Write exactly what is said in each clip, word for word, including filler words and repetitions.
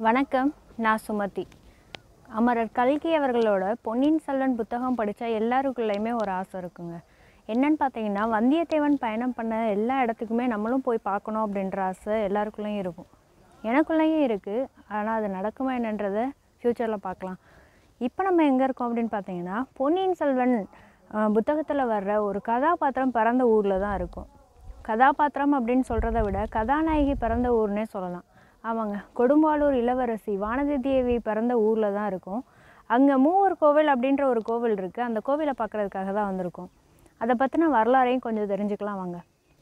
வணக்கம், நான் சுமதி. அமரர் கல்கி அவர்களோட பொன்னியின் செல்வன் புத்தகம் படித்தா எல்லாருக்குள்ளேயுமே ஒரு ஆசை இருக்குங்க. என்னன்னு பார்த்தீங்கன்னா, வந்தியத்தேவன் பயணம் பண்ண எல்லா இடத்துக்குமே நம்மளும் போய் பார்க்கணும் அப்படின்ற ஆசை எல்லாருக்குள்ளேயும் இருக்கும். எனக்குள்ளேயும் இருக்குது. ஆனால் அது நடக்குமா என்னன்றதை ஃப்யூச்சரில் பார்க்கலாம். இப்போ நம்ம எங்கே இருக்கோம் அப்படின்னு பார்த்தீங்கன்னா, பொன்னியின் செல்வன் புத்தகத்தில் வர்ற ஒரு கதாபாத்திரம் பிறந்த ஊரில் தான் இருக்கும். கதாபாத்திரம் அப்படின்னு சொல்கிறத விட கதாநாயகி பிறந்த ஊர்னே சொல்லலாம். ஆமாங்க, கொடும்பாலூர் இளவரசி வானதி தேவி பிறந்த ஊரில் தான் இருக்கும். அங்கே மூவர் கோவில் அப்படின்ற ஒரு கோவில் இருக்குது. அந்த கோவிலை பார்க்குறதுக்காக தான் வந்திருக்கோம். அதை பற்றின வரலாறையும் கொஞ்சம் தெரிஞ்சுக்கலாம் வாங்க.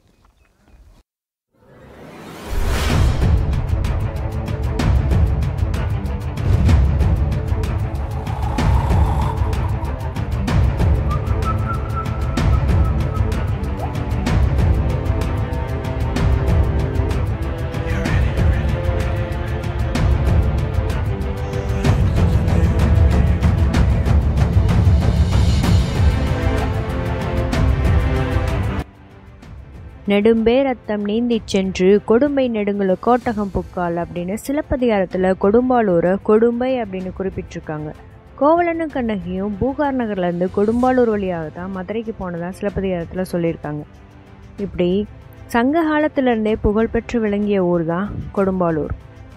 நெடும்பே ரத்தம் நீந்திச் சென்று கொடும்பை நெடுங்குல கோட்டகம் புக்கால் அப்படின்னு சிலப்பதிகாரத்தில் கொடும்பாலூரை கொடும்பை அப்படின்னு குறிப்பிட்டிருக்காங்க. கோவலனும் கண்ணகியும் பூகார் நகர்லேருந்து கொடும்பாலூர் வழியாக தான் மதுரைக்கு போனதாக சிலப்பதிகாரத்தில் சொல்லியிருக்காங்க. இப்படி சங்க காலத்திலேருந்தே புகழ்பெற்று விளங்கிய ஊர் தான் கொடும்பாலூர்.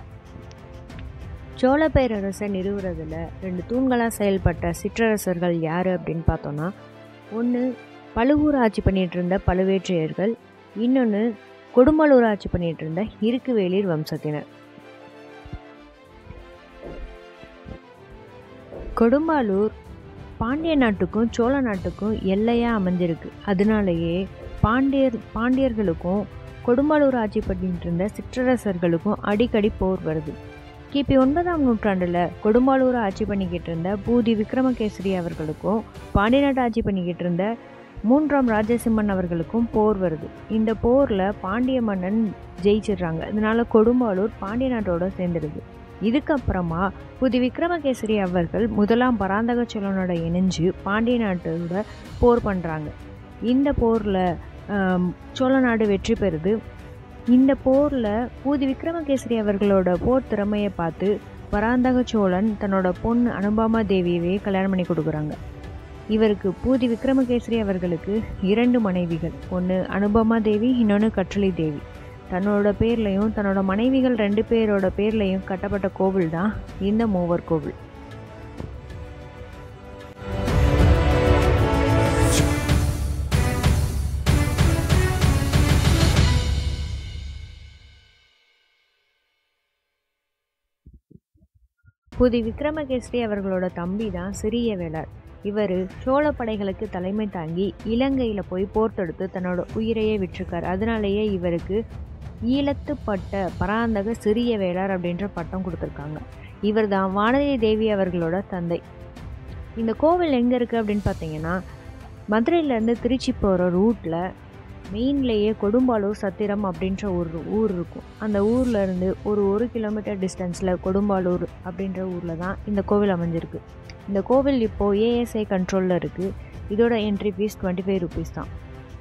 சோழ பேரரசை நிறுவுறதுல ரெண்டு தூண்களாக செயல்பட்ட சிற்றரசர்கள் யார் அப்படின்னு பார்த்தோன்னா, ஒன்று பழுவூர் ஆட்சி பண்ணிகிட்டு இருந்த பழுவேற்றையர்கள், இன்னொன்று கொடும்பாலூர் ஆட்சி பண்ணிட்டு இருந்த இருக்குவேளிர் வம்சத்தினர். கொடும்பாலூர் பாண்டிய நாட்டுக்கும் சோழ நாட்டுக்கும் எல்லையாக அமைஞ்சிருக்கு. அதனாலேயே பாண்டியர் பாண்டியர்களுக்கும் கொடும்பாலூர் ஆட்சி பண்ணிட்டு இருந்த சிற்றரசர்களுக்கும் அடிக்கடி போர் வருது. கிபி ஒன்பதாம் நூற்றாண்டில் கொடும்பாலூர் ஆட்சி பண்ணிக்கிட்டு இருந்த பூதி விக்ரமகேசரி அவர்களுக்கும் பாண்டிய நாட்டு ஆட்சி பண்ணிக்கிட்டு இருந்த மூன்றாம் ராஜசிம்மன் அவர்களுக்கும் போர் வருது. இந்த போரில் பாண்டிய மன்னன் ஜெயிச்சிடுறாங்க. அதனால கொடும்பாலூர் பாண்டிய நாட்டோட சேர்ந்துடுது. இதுக்கப்புறமா புதி விக்ரமகேசரி அவர்கள் முதலாம் பராந்தக சோழனோட இணைஞ்சு பாண்டிய நாட்டோட போர் பண்ணுறாங்க. இந்த போரில் சோழ நாடு வெற்றி பெறுது. இந்த போரில் பூதி விக்ரமகேசரி அவர்களோட போர் திறமையை பார்த்து பராந்தக சோழன் தன்னோட பொண்ணு அனுபாமா தேவியவே கல்யாணம் பண்ணி கொடுக்குறாங்க. இவருக்கு பூதி விக்ரமகேசரி அவர்களுக்கு இரண்டு மனைவிகள், ஒன்று அனுபமா தேவி, இன்னொன்று கற்றலி தேவி. தன்னோட பேர்லையும் தன்னோட மனைவிகள் ரெண்டு பேரோட பேர்லையும் கட்டப்பட்ட கோவில் தான் இந்த மூவர் கோவில். பூதி விக்ரமகேசரி அவர்களோட தம்பி தான் சிறிய வேளார். இவர் சோழ படைகளுக்கு தலைமை தாங்கி இலங்கையில் போய் போர் தொடுத்து தன்னோட உயிரையே விட்டிருக்கார். அதனாலேயே இவருக்கு ஈழத்துப்பட்ட பராந்தக சிறிய வேளார் அப்படின்ற பட்டம் கொடுத்துருக்காங்க. இவர் தான் வானதி தேவி அவர்களோட தந்தை. இந்த கோவில் எங்கே இருக்குது அப்படின்னு பார்த்தீங்கன்னா, மதுரையிலேருந்து திருச்சி போகிற ரூட்டில் மெயின்லேயே கொடும்பாலூர் சத்திரம் அப்படின்ற ஒரு ஊர் இருக்கும். அந்த ஊரில் இருந்து ஒரு ஒரு கிலோமீட்டர் டிஸ்டன்ஸில் கொடும்பாலூர் அப்படின்ற ஊரில் தான் இந்த கோவில் அமைஞ்சிருக்கு. இந்த கோவில் இப்போது ஏஎஸ்ஐ கண்ட்ரோலில் இருக்குது. இதோட entry fee twenty five rupees தான்.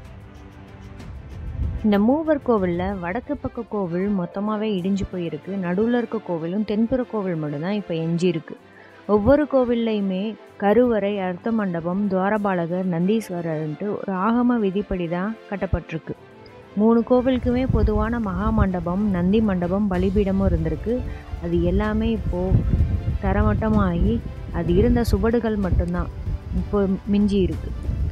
இந்த மூவர் கோவிலில் வடக்கு பக்க கோவில் மொத்தமாகவே இடிஞ்சு போயிருக்கு. நடுவில் இருக்க கோவிலும் தென்புற கோவில் மட்டும்தான் இப்போ எஞ்சி இருக்குது. ஒவ்வொரு கோவில்லையுமே கருவறை, அர்த்த மண்டபம், துவாரபாலகர், நந்தீஸ்வரர்ன்ட்டு ஒரு ஆகம விதிப்படி தான் கட்டப்பட்டிருக்கு. மூணு கோவிலுக்குமே பொதுவான மகா மண்டபம், நந்தி மண்டபம், பலிபீடமும் இருந்திருக்கு. அது எல்லாமே இப்போது தரமட்டமாகி அது இருந்த சுவடுகள் மட்டும்தான் இப்போ மிஞ்சி இருக்கு.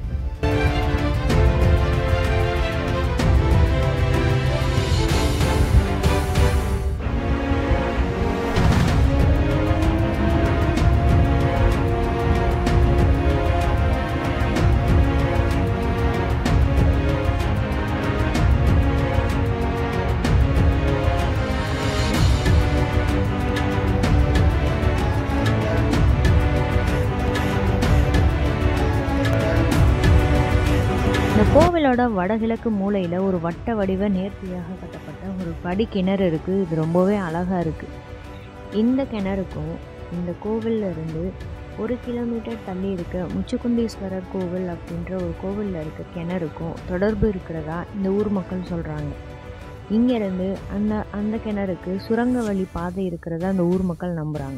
இந்த கோவிலோட வடகிழக்கு மூலையில் ஒரு வட்ட வடிவ நேர்த்தியாக கட்டப்பட்ட ஒரு படி கிணறு இருக்குது. இது ரொம்பவே அழகாக இருக்குது. இந்த கிணறுக்கும் இந்த கோவிலில் இருந்து ஒரு கிலோமீட்டர் தள்ளி இருக்க முச்சுக்குண்டீஸ்வரர் கோவில் அப்படின்ற ஒரு கோவிலில் இருக்க கிணறுக்கும் தொடர்பு இருக்கிறதா இந்த ஊர் மக்கள் சொல்கிறாங்க. இங்கேருந்து அந்த அந்த கிணறுக்கு சுரங்க வழி பாதை இருக்கிறத அந்த ஊர் மக்கள் நம்புகிறாங்க.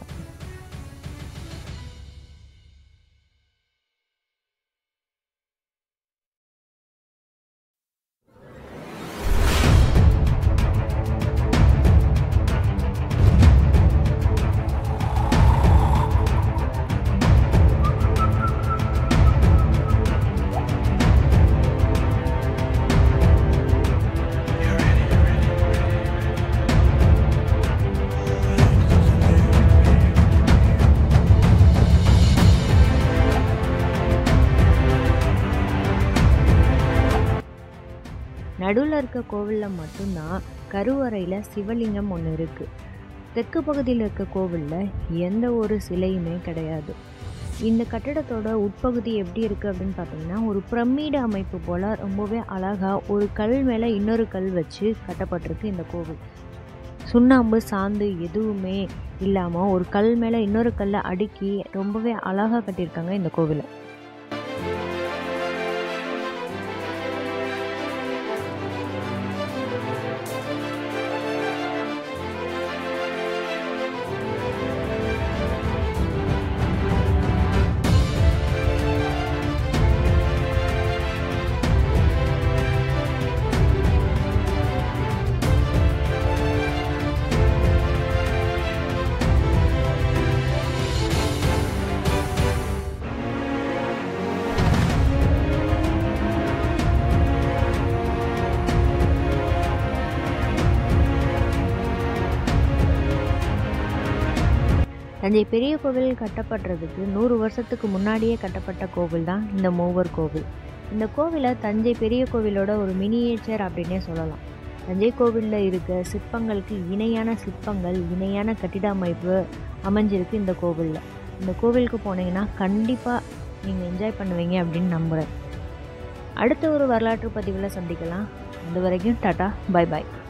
நடுவில் இருக்க கோவிலில் மட்டும்தான் கருவறையில் சிவலிங்கம் ஒன்று இருக்குது. தெற்கு பகுதியில் இருக்க கோவிலில் எந்த ஒரு சிலையுமே கிடையாது. இந்த கட்டிடத்தோட உட்பகுதி எப்படி இருக்குது அப்படின்னு பார்த்தீங்கன்னா, ஒரு பிரமிடு அமைப்பு போல் ரொம்பவே அழகாக ஒரு கல் மேலே இன்னொரு கல் வச்சு கட்டப்பட்டிருக்கு இந்த கோவில். சுண்ணாம்பு சாந்து எதுவுமே இல்லாமல் ஒரு கல் மேலே இன்னொரு கல்லை அடுக்கி ரொம்பவே அழகாக கட்டியிருக்காங்க இந்த கோவிலை. தஞ்சை பெரிய கோவில் கட்டப்படுறதுக்கு நூறு வருஷத்துக்கு முன்னாடியே கட்டப்பட்ட கோவில் தான் இந்த மூவர் கோவில். இந்த கோவிலை தஞ்சை பெரிய கோவிலோட ஒரு மினியேச்சர் அப்படின்னே சொல்லலாம். தஞ்சை கோவிலில் இருக்க சிற்பங்களுக்கு இணையான சிற்பங்கள், இணையான கட்டிட அமைப்பு அமைஞ்சிருக்கு இந்த கோவிலில். இந்த கோவிலுக்கு போனீங்கன்னா கண்டிப்பாக நீங்கள் என்ஜாய் பண்ணுவீங்க அப்படின்னு நம்புகிறேன். அடுத்த ஒரு வரலாற்று பதிவில் சந்திக்கலாம். அது வரைக்கும் டாடா, பை பாய்.